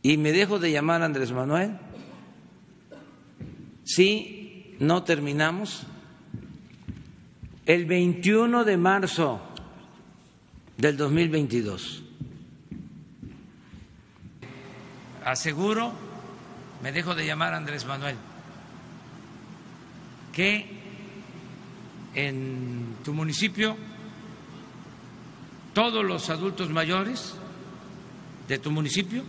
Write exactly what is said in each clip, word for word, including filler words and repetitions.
y me dejo de llamar Andrés Manuel si no terminamos el veintiuno de marzo del dos mil veintidós. Aseguro, me dejo de llamar Andrés Manuel, que en tu municipio todos los adultos mayores de tu municipio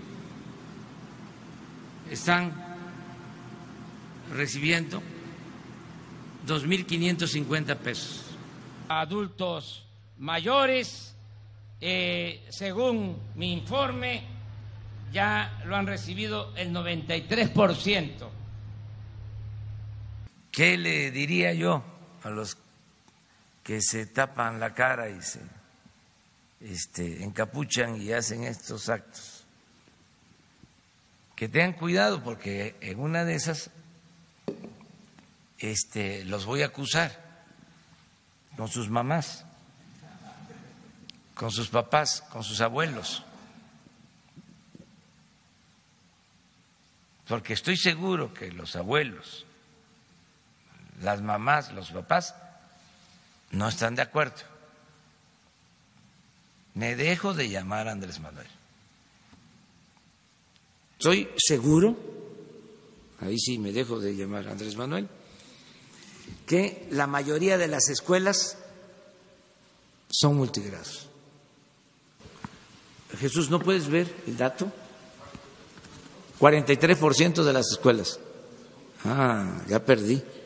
están recibiendo dos mil quinientos cincuenta pesos. Adultos mayores, eh, según mi informe, ya lo han recibido el noventa y tres por ciento. ¿Qué le diría yo a los que se tapan la cara y se este, encapuchan y hacen estos actos? Que tengan cuidado, porque en una de esas este, los voy a acusar con sus mamás, con sus papás, con sus abuelos, porque estoy seguro que los abuelos, las mamás, los papás no están de acuerdo. Me dejo de llamar Andrés Manuel. Estoy seguro, ahí sí me dejo de llamar Andrés Manuel, que la mayoría de las escuelas son multigrados. Jesús, ¿no puedes ver el dato? cuarenta y tres por ciento de las escuelas. Ah, ya perdí.